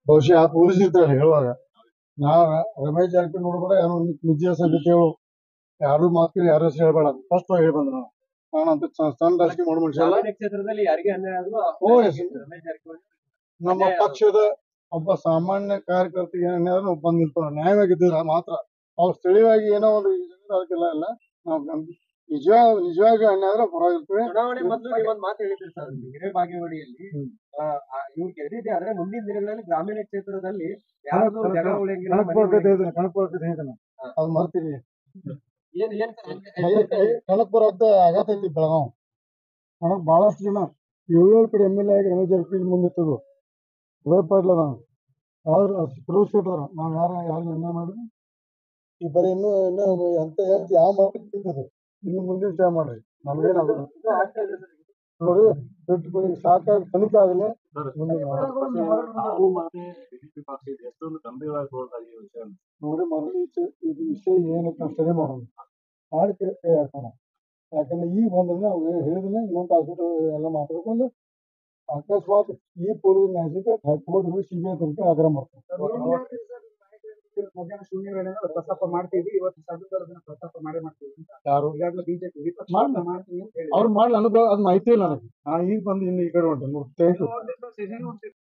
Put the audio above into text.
ಬಹುಶಃ ಊರಿಸಿರ್ತಾರೆ ಹೇಳುವಾಗ ನಾವ ರಮೇಶ್ ಜಾರಕಿಹೊಳಿ ಕೂಡ ಯಾರು ನಿಜ ಸಂಗತಿಗಳು ಯಾರು ಮಾತು ಯಾರು ಹೆಸರು ಹೇಳ್ಬೇಡ ಫಸ್ಟ್ ಹೇಳಿ ಬಂದ ನಾವು ನಾನಂತ ಸಣ್ಣ ರಾಜಕೀಯ ಮಾಡೋ ಮನುಷ್ಯ ಅಲ್ಲ. ಕ್ಷೇತ್ರದಲ್ಲಿ ಯಾರಿಗೆ ಅನ್ಯಾಯ ಆದ್ರೂ ಓ ಎಸ್ ನಮ್ಮ ಪಕ್ಷದ ಒಬ್ಬ ಸಾಮಾನ್ಯ ಕಾರ್ಯಕರ್ತಿಗೆ ಏನಾದ್ರು ಬಂದ್ ನಿಲ್ತಾರ ನ್ಯಾಯವಾಗಿದ್ದ ಮಾತ್ರ ಅವ್ರು ಸ್ಥಳೀಯವಾಗಿ ಏನೋ ಒಂದು ಅದಕ್ಕೆಲ್ಲ ಇಲ್ಲ ನಾವು ನಿಜವಾಗಿ ಅನ್ಯಾಯ ಪರವಾಗಿರ್ತೇವೆ. ಚುನಾವಣೆ ಮೊದಲು ನೀವೊಂದು ಮಾತು ಹೇಳಿದ್ರಿ ಸರ್ ಹಿರೇಬಾಗೇವಾಡಿಯಲ್ಲಿ ಇವ್ರು ಗೆದ್ದಿದೆ ಆದ್ರೆ ಮುಂದಿನ ದಿನಗಳಲ್ಲಿ ಗ್ರಾಮೀಣ ಕ್ಷೇತ್ರದಲ್ಲಿ ಯಾರು ಜಗಳ ಉಳಿಯಂಗಿಲ್ಲ ಅದು ಮಾಡ್ತೀವಿ. ಏನ್ ಏನ್ ಕನಕಪುರ ಅಂತ ಆಗತೈತಿ ಬೆಳಗಾವ್ ನನಗ್ ಬಹಳಷ್ಟು ಜನ 7 ಕಡೆ MLA ಆಗಿ ರಮೇಶ್ ಜಾರಕಿಹೊಳಿ ಮುಂದಿತ್ತದು ಪಾಡ್ಲ ನಾವು ಪ್ರವೇಶಿಟ್ಟಾರ ನಾವ್ ಯಾರು ಅನ್ಯಾಯ ಮಾಡಿದ್ವಿ ಈ ಬರೀ ಇನ್ನೂ ಅಂತ ಯಾವ ಮಾಡ್ತಿದ್ದು ಇನ್ನು ಮುಂದಿನ ವಿಚಾರ ಮಾಡ್ರಿ ನಮ್ಗೇನಾಗೋದು ನೋಡಿ ಸಾಕಾಗಿ ತನಿಖೆ ಆಗಲಿ ನೋಡಿ ಮೊದಲು ಇದು ವಿಷಯ ಏನಂತ ಸ್ಟಡಿ ಮಾಡೋಣ ಮಾಡಿ ಕೈ ಹಾಕೋಣ. ಯಾಕಂದ್ರೆ ಈಗ ಬಂದ್ರೆ ನಾವು ಹೇಳಿದ್ರೆ ಇನ್ನೊಂದು ತಾಸು ಎಲ್ಲ ಮಾತಾಡ್ಕೊಂಡು ಅಕಸ್ಮಾತ್ ಈ ಪೊಲೀಸ್ ನ್ಯಾಯಕ್ಕೆ ಹೈಕೋರ್ಟ್ CBI ತನಿಖೆ ಆಗ್ರಹ ಮಾಡ್ತಾರೆ. ಮಧ್ಯಾಹ್ನ ಶೂನ್ಯ ವೇಳೆಯಲ್ಲಿ ಪ್ರಸ್ತಾಪ ಮಾಡ್ತೀವಿ. ಇವತ್ತು ಸಂಸದರನ್ನ ಪ್ರಸ್ತಾಪ ಮಾಡ್ತೀವಿ ಯಾರು ಈಗಾಗಲೇ ಬಿಜೆಪಿ ಮಾಡ್ತೀನಿ ಅಂತ ಹೇಳಿ ಅವ್ರು ಮಾಡ್ಲಿ ಅನುಭವ ಅದು ಮಾಹಿತಿ ಇಲ್ಲ ನನಗೆ. ಈಗ ಬಂದು ಇನ್ನು ಈ ಕಡೆ ಹೊಂಟೆ.